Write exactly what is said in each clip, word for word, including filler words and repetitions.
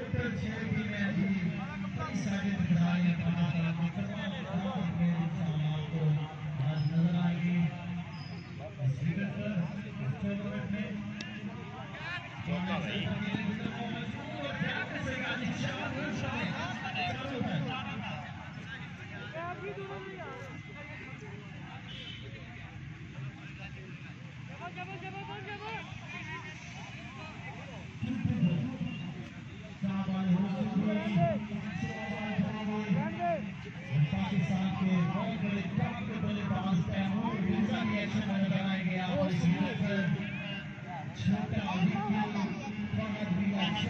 पाकिस्तान के बहुत बड़े टॉप के बल्लेबाज तैमूर मिर्जा की एक्शन में लगाया गया और इस मैच पर छोटा फहद भी अच्छा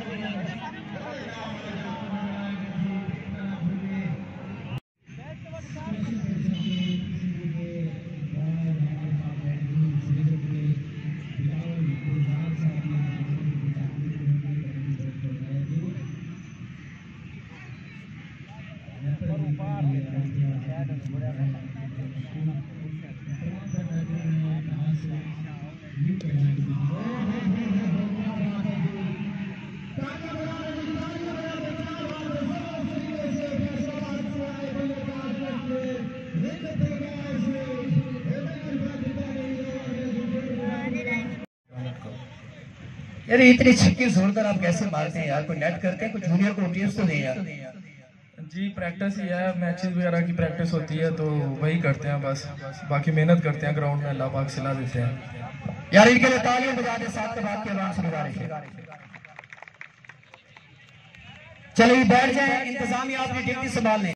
यार इतनी छिक्के जोरदार आप कैसे मारते हैं यार? कोई नेट करते हैं, कुछ जूनियर को टिप्स तो दें यार। जी प्रैक्टिस ही है, मैचेस वगैरह की प्रैक्टिस होती है तो वही करते हैं बस, बाकी मेहनत करते हैं ग्राउंड में, अल्लाह पाक सिला देते हैं यार। इनके लिए तालियां बजा दे साथ के बाद के आवाम से गुजारिश है। चलिए बैठ जाए, इंतजामिया आपकी ड्यूटी संभाल लें।